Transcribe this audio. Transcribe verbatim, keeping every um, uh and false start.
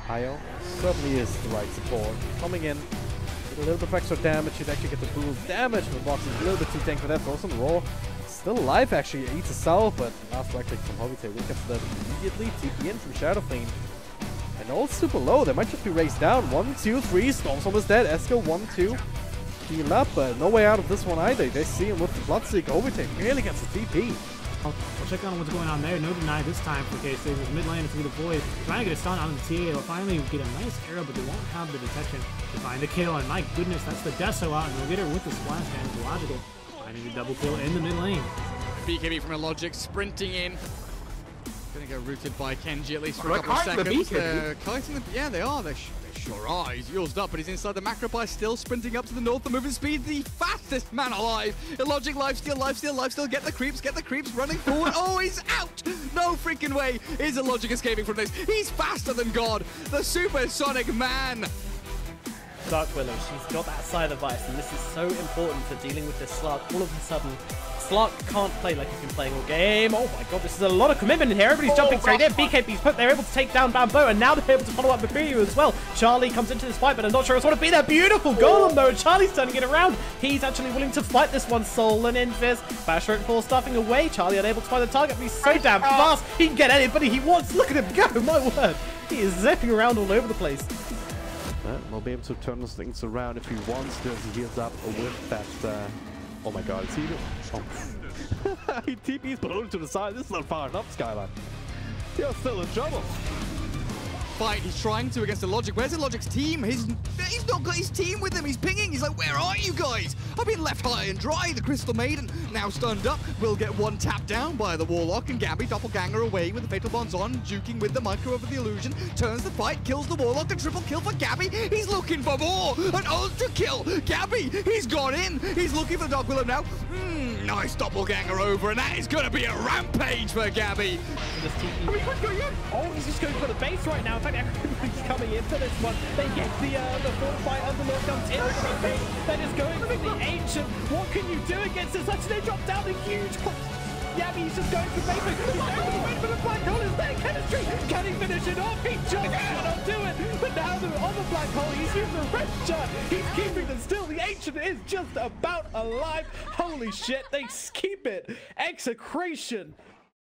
Io certainly is the right support. Coming in with a little bit of extra damage, you'd actually get the full damage, but Box is a little bit too tanky for that. Frozen Raw still alive actually, eats a cell, but last right click from Hobbytail will catch that immediately. T P in from Shadowfiend. And all super low, they might just be raised down. One, two, three, Stormstorm is dead. Esko, one, two. Heal up, but no way out of this one either. They see him with the Bloodseek. Hobbytail really gets the T P. We'll check on what's going on there. No deny this time for K six. Mid lane is through the void. Trying to get a stun on the T A. They'll finally get a nice arrow, but they won't have the detection to find the kill. And my goodness, that's the Deso out, and they'll get her with the splash damage. Logical. Finding the double kill in the mid lane. B K B from Illogic sprinting in. Gonna get rooted by Kenji at least for Oh, a couple of seconds. the They're kiting the, yeah, they are. They, sh they sure are. He's used up, but he's inside the Macropie, still sprinting up to the north. The moving speed, the fastest man alive. Illogic, lifesteal, lifesteal, lifesteal. Get the creeps, get the creeps, running forward. Oh, he's out! No freaking way is Illogic escaping from this. He's faster than God. The supersonic man. Dark Willow, she's got that side of ice, and this is so important for dealing with this Slark. All of a sudden, Slark can't play like he's been playing all game. Oh my god, this is a lot of commitment in here. Everybody's Oh, jumping straight in. gosh. B K B's put, they're able to take down Bamboo, and now they're able to follow up Mabuyu as well. Charlie comes into this fight, but I'm not sure it's want to be there. Beautiful golem though, and Charlie's turning it around. He's actually willing to fight this one. Soul and Invis. Basher and Four stuffing away. Charlie unable to find the target, but he's so damn fast. He can get anybody he wants. Look at him go, my word. He is zipping around all over the place. Well, we'll be able to turn those things around if he wants to, as he heals up with that. Uh, oh my god, see it? Oh. He T P's below to the side. This is not far enough, Skyline. You're still in trouble. Fight. He's trying to against Illogic. Where's Illogic's team? His, he's not got his team with him. He's pinging. He's like, where are you guys? I've been left high and dry. The Crystal Maiden now stunned up. Will get one tap down by the Warlock, and Gabby, Doppelganger away with the Fatal Bonds on, juking with the Micro over the Illusion. Turns the fight, kills the Warlock. The triple kill for Gabby. He's looking for more. An ultra kill. Gabby, he's gone in. He's looking for the Dark Willow now. Mm, nice Doppelganger over, and that is going to be a rampage for Gabby. This T P. Oh, he's just going for the base right now. In fact, everybody's coming into this one. They get the uh, the fortified Underlord comes in. They're just going for the ancient. What can you do against this? Actually, they drop down a huge. Yabby's just going for basic. He's going for the win, but the black hole is there. Chemistry. Can he finish it off? He just cannot do it. But now they're on the black hole. He's using the red shot. He's keeping them still. The ancient is just about alive. Holy shit. They keep it. Execration.